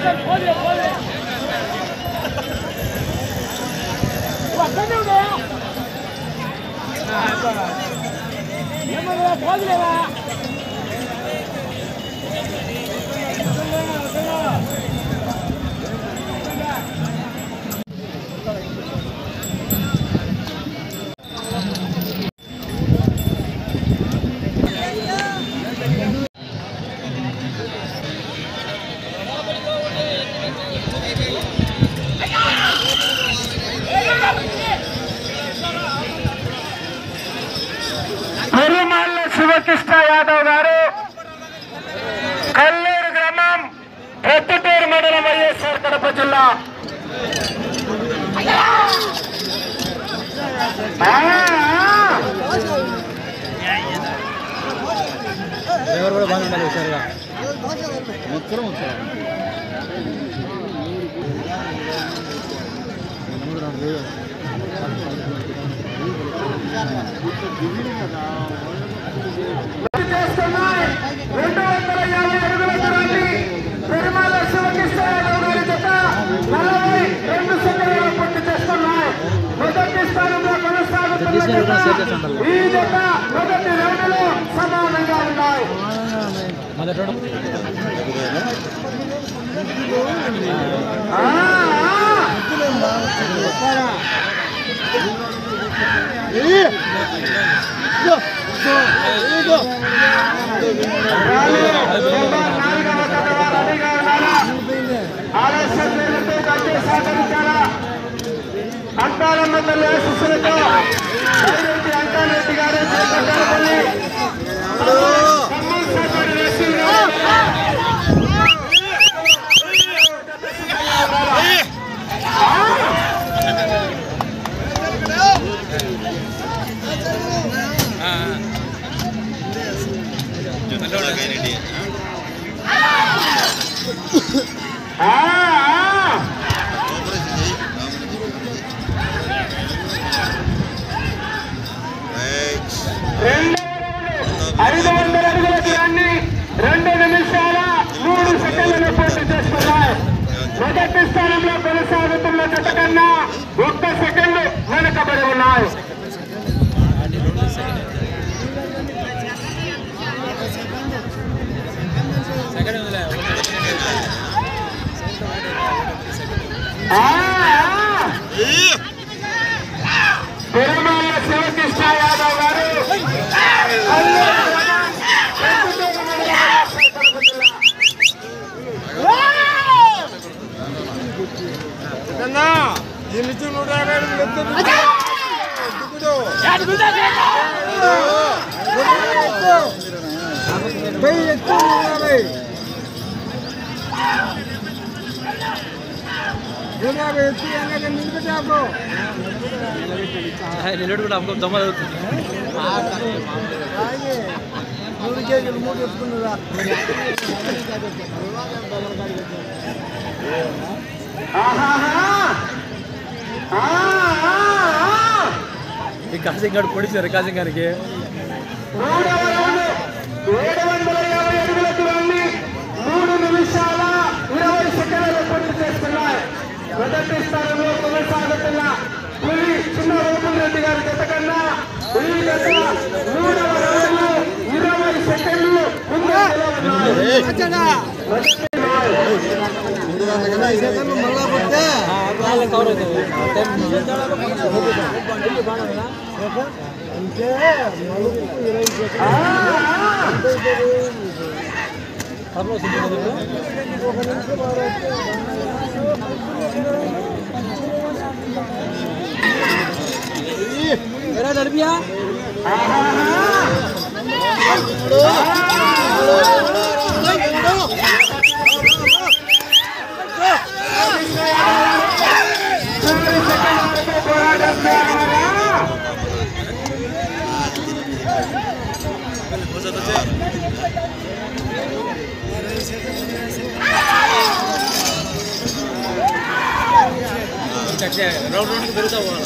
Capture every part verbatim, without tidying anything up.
శివకృష్ణ యాదవ్ గారు కల్లూరు గ్రామం ప్రొద్దుటూరు మండలం వైఎస్ఆర్ కడప జిల్లా కూడా బాగా ఉండాలి హుషారుగా మొత్తం రెండు వందల యాభై అడుగుల దూరాన్ని పెరుమాళ శివకృష్ణ యాదవ్ గారి జత నలభై రెండు సెకండ్లలో పూర్తి చేస్తున్నాయి. మొదటి స్థానంలో కొనసాగుతున్న ఈ జత మొదటి రౌండ్లో సమానంగా ఉన్నాయి. ఆలస్యం పేరుతో గట్టి సహకరించారా అంకాలమ్మ తల్లి ఆశీస్సులతో డైరెక్ట్ అంకారెడ్డి గారు చేపట్టాలి. ఐదు వందల అడుగుల దూరాన్ని రెండు నిమిషాల మూడు సెకండ్లను పూర్తి చేస్తున్నాయి. మొదటి స్థానంలో కొనసాగుతున్న జత కన్నా ఒక్క సెకండ్ వెనుకబడి ఉన్నాయి. పెరుమాళ శివకృష్ణ యాదవ్ గారు నూట యాభై నిలబడి हमको जमा మూడు కేజీలు మూడు వస్తుందా ఈ కాసింగాడు పొడిచారు కాసింగానికి ఏడు వందల యాభై అడుగుల దూరాన్ని మూడు నిమిషాల ఇరవై సెకండ్లు పూర్తి చేస్తున్నాయి. మొదటి స్థానంలో కొనసాగుతున్న పులి చిన్న రూపం రెడ్డి గారి జత కన్నా ఈ జత మూడవ రౌండ్లో ఇరవై సెకండ్లు era nervia రౌండ్ రౌండ్ పెరుగుతా పోవాలి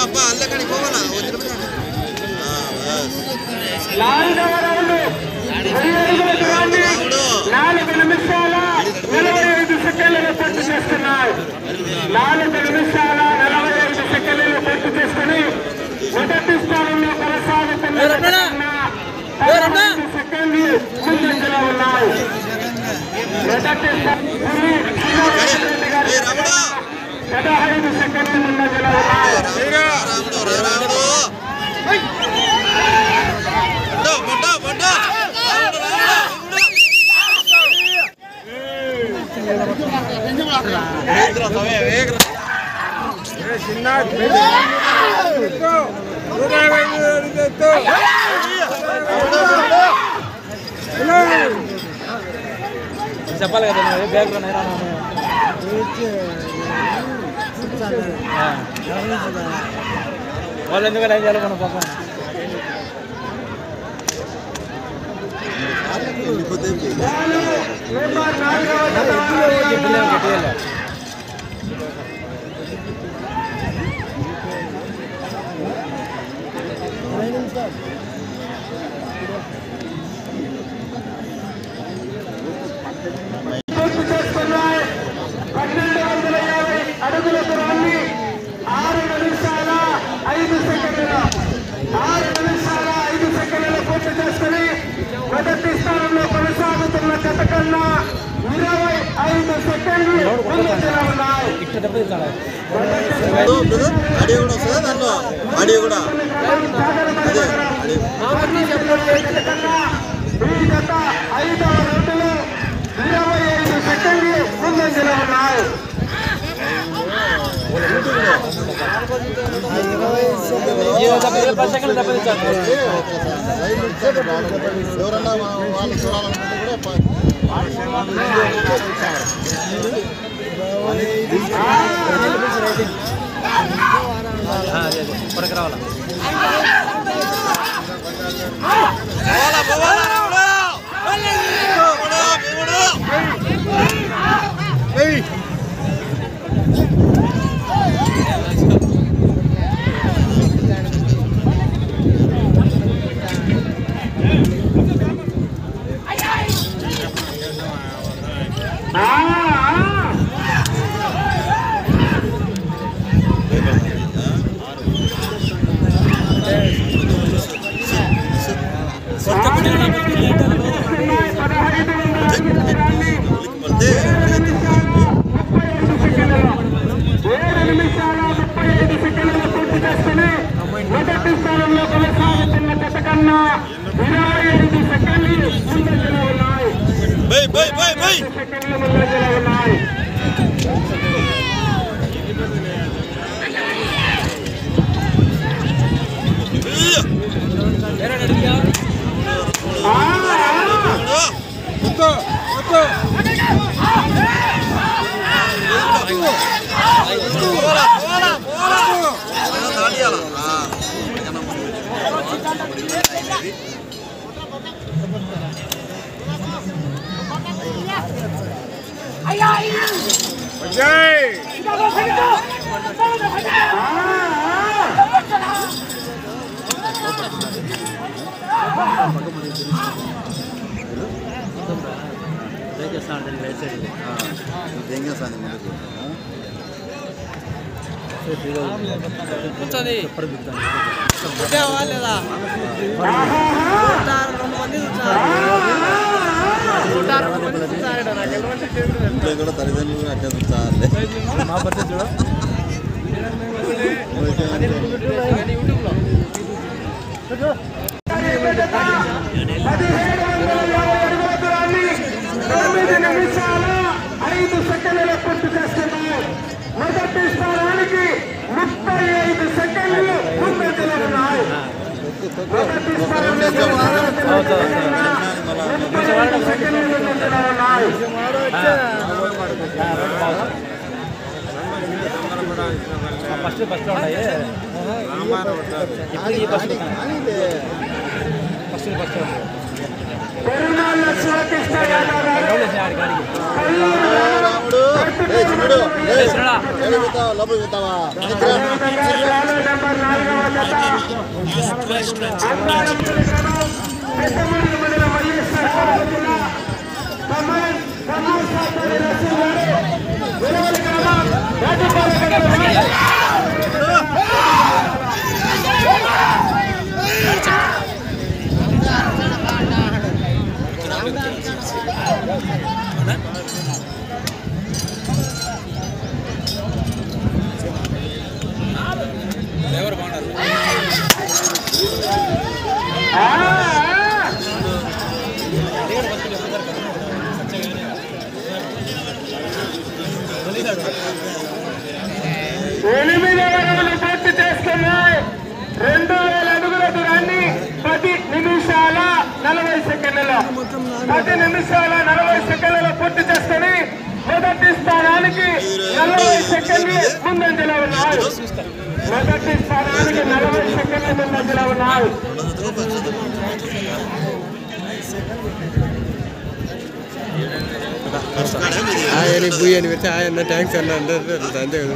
నాలుగవ రౌండ్ అడుగులకు రాండి. నాలుగు నిమిషాల నలభై ఐదు సెకండ్లలో పూర్తి చేస్తున్నాయి. నాలుగు నిమిషాల నలభై ఐదు సెకండ్లలో పూర్తి చేసుకుని మొదటి స్థానంలో కొనసాగుతున్న పదహైదు సెకండ్లు ముందంజలో ఉన్నాయి. మొదటి పదహైదు సెకండ్లు ముందంజలో ఉన్నాయి. చెప్పాలి కదా బ్యాగ్ వాళ్ళు ఎందుకంటే ఏం చేయాలి మనం పాపం పూర్తి చేస్తున్నాయి. పన్నెండు వందల యాభై అడుగులకు రాండి. ఆరు నిమిషాల ఐదు సెకండ్ల ఆరు నిమిషాల ఐదు సెకండ్లలో పూర్తి చేసుకుని మొదటి స్థానంలో కొనసాగుతున్న జత కన్నా ఇరవై ఐదు సెకండ్లు ముందంజలో ఉన్నాయి. ఈ జత ఐదవ రౌండ్లో ఇరవై ఐదు సెకండ్లు ముందంజలో ఉన్నాయి. ఎవరన్నా వాళ్ళు చూడాలనుకుంటే కూడా కొరకు రావాలా మొదటి స్థానంలో కొనసాగుతున్న జత కన్నా ఇరవై ఐదు సెకండ్లు ముందంజలో ఉన్నాయి. సెకండ్లు ముందంజలో ఉన్నాయి. కూర్చొని లేదా కూడా తల్లిదండ్రులు అట్టే చూస్తారులే మా పరిస్థితి చూడ ఐదు సెకండ్ల పూర్తి చేస్తున్నాయి. మొదటి స్థానానికి ముప్పై ఐదు సెకండ్లు ముందంజలో ఉన్నాయి. మొదటి స్థానంలో ముప్పై ఐదు సెకండ్లు ముందంజలో ఉన్నాయి. ఫస్ట్ ఫస్ట్ ఉన్నాయి ఇప్పుడు ఈ first first first Perumalla Sivakrishna Yadav గారు లోపలికి పోతావా నంబర్ నాలుగవ జత పెద్దమూడి మండలం వైఎస్ఆర్ కడప జిల్లా కమాండ్ కమాండ్ సాధన రసూల్ గారు వెలువల గ్రామం రాజుపాలెం కడప ఎవరు బాగున్నారు ఎనిమిది అడుగులు పూర్తి చేసుకున్నాయి. రెండు వేల అడుగుల దూరాన్ని పది నిమిషాల నలభై సెకండ్లలో పది నిమిషాల నలభై సెకండ్లలో పూర్తి చేసుకుని మొదటి స్థానానికి నలభై సెకండ్లు ముందంజలో ఉన్నారు. మొదటి స్థానానికి నలభై సెకండ్లు ముందంజలో ఉన్నారు. ఆయన బుయ్యి అని పెడితే ఆయన ట్యాంక్స్ అన్న అంతే కదా.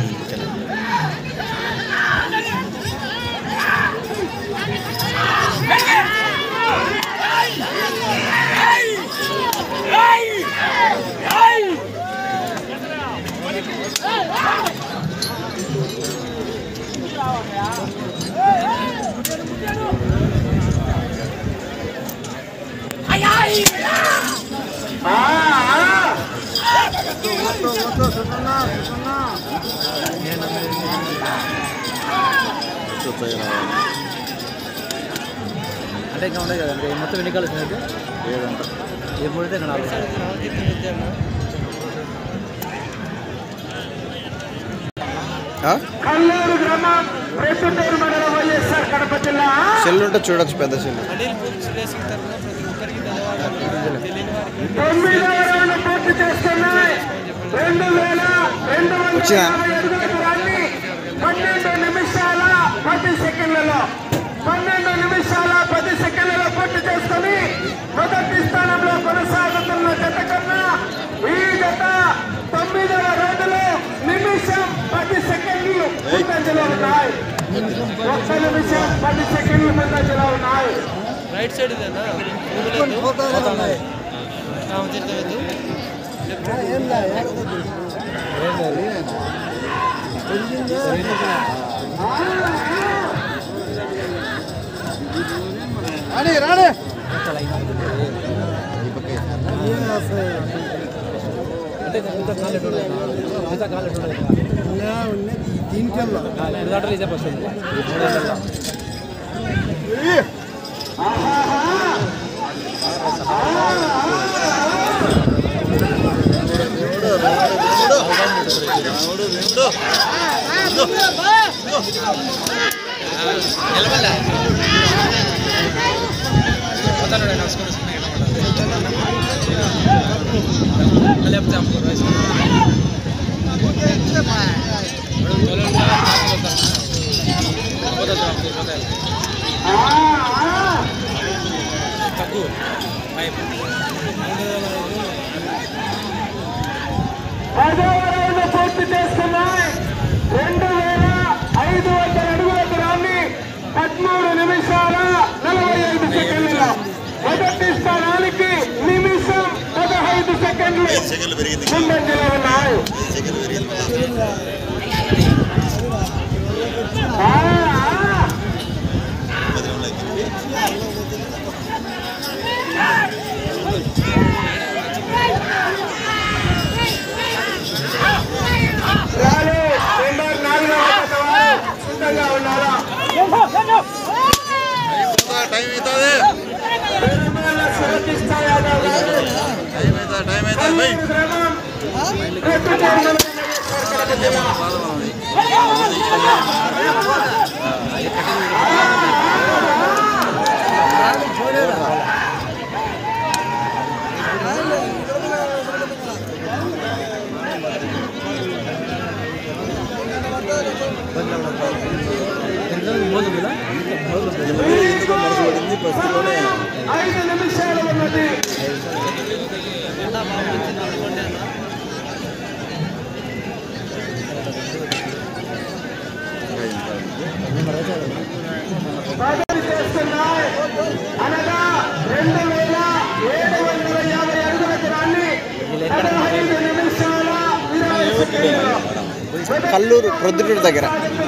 అంటే ఇంకా ఉన్నాయి కదండి మొత్తం ఎన్ని కాలు వచ్చినట్టు ఏదంట ఏ మూడైతే ఇంకా నాలుగు కల్లూరు గ్రామం రేసుటూరు మండలం వైఎస్ఆర్ కడప జిల్లా సెల్ ఉంటే చూడొచ్చు పెద్ద సెల్. తొమ్మిదవ రౌండ్ పూర్తి చేసుకున్నాయి. రెండు వేల రెండు వందల యాభై అడుగుల దూరాన్ని పన్నెండు నిమిషాల పది సెకండ్లలో పన్నెండు నిమిషాల పది సెకండ్లలో పూర్తి చేసుకుని మొదటి స్థానంలో కొనసాగుతున్న జత కన్నా ఈ జత తొమ్మిదవ రౌండ్లో నిమిషం పది సెకండ్లు ముందంజలో ఉన్నాయి. ఒక్క నిమిషం పది సెకండ్లు ముందంజలో ఉన్నాయి. రైట్ సైడ్ ఇదేనా రాడే రాడే అంటే ఇంత కాలు ఎటు ఇంత కాలు ఎటు దీంట్లో రెండు గంటలు ఇదే వస్తుంది మూడు గంటల పదవ రౌండ్ పూర్తి చేసుకున్నాయి. రెండు వేల ఐదు వందల అడుగుల దూరాన్ని పదమూడు నిమిషాల నలభై ఐదు సెకండ్లలో మొదటి స్థానానికి నిమిషం పదహైదు సెకండ్లు ముందంజలో ఉన్నాయి. నెంబర్ నాలుగవ సిద్ధంగా ఉన్నారా? టైం అవుతుంది సురక్షిత యాదవ్ గారు టైం అవుతుంది టైం అవుతుంది గ్రామం రేసుటూరు జిల్లా ఐదు నిమిషాలు ఉన్నది. మొదటి చేస్తున్నాయి అనగా రెండు వేల కల్లూరు ప్రొద్దుటూరు దగ్గర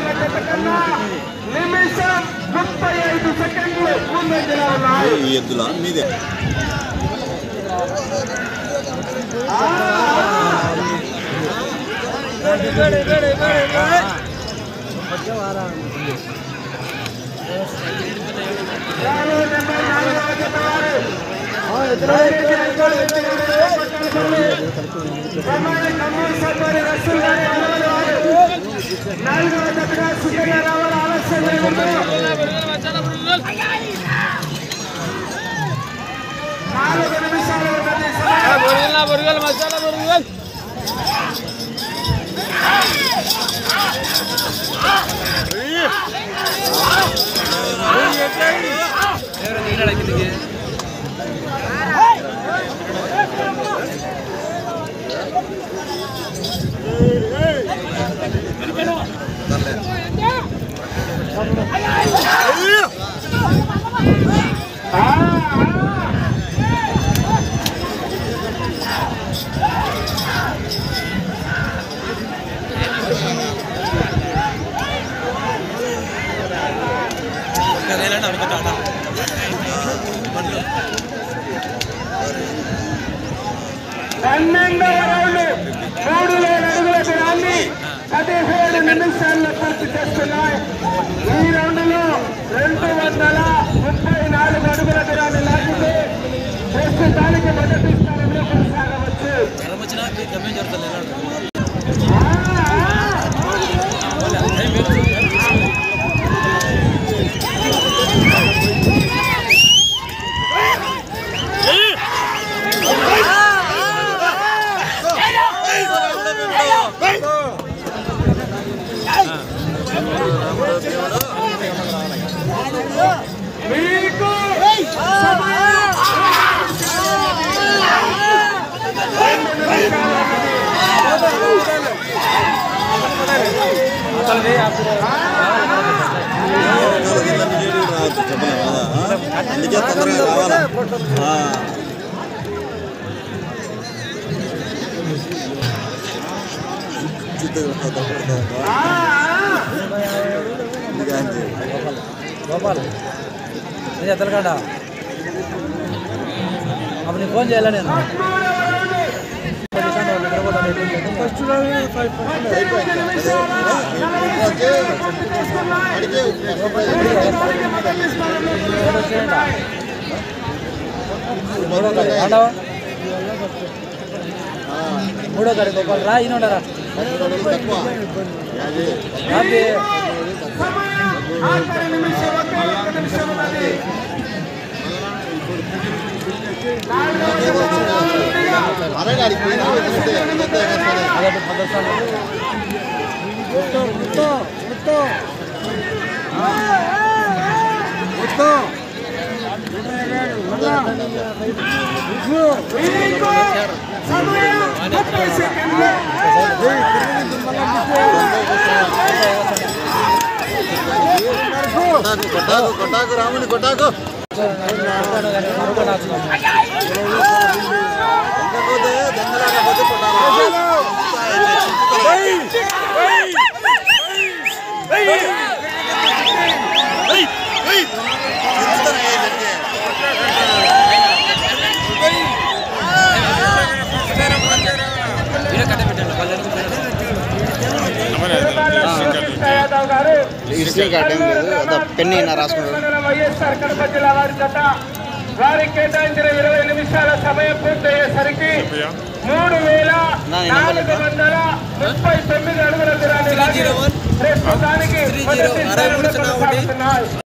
నిమిషం ముప్పై ఐదు సెకండ్లు ముందంజలో ఉన్నాయి. ఈ ఎద్దులా మీదే నాలుగవ జతగా సుకన్య రావాలి ఆలస్యం లేకుండా నాలుగు నిమిషాలు ఉన్నది సమయం. పన్నెండవ రౌండ్ మూడు వేల అడుగుల దూరాన్ని పదిహేడు నిమిషాల్లో పూర్తి చేస్తున్నాయి. ఈ రౌండ్ లో రెండు వందల ముప్పై నాలుగు అడుగుల దూరాన్ని లాగితే ప్రస్తుతానికి మొదటి స్థానంలో కొనసాగవచ్చు. మీకు అందుకే తొందరగా రావాలా. గోపాల్ నేను ఎత్తలకండ అప్పుడు నీకు ఫోన్ చేయాలా నేను మూడో తారీఖు గోపాల్ రా ఈయన ఉండరా ఆఖరి నిమిషం ఒకే ఒక్క నిమిషం ఉన్నది. మీకు సమయం ముప్పై సెకండ్లు. కొట్టాకు కొట్టాకు రాముని కొట్టాకు పెన్ని రాసుకుంటారు. వైఎస్ఆర్ కడప జిల్లా వారి జత వారికి కేటాయించిన ఇరవై నిమిషాల సమయం పూర్తయ్యేసరికి మూడు వేల నాలుగు వందల ముప్పై తొమ్మిది అడుగుల దూరాన్ని లాగి ప్రస్తుతానికి మొదటి స్థానంలో కొనసాగుతున్నాయి.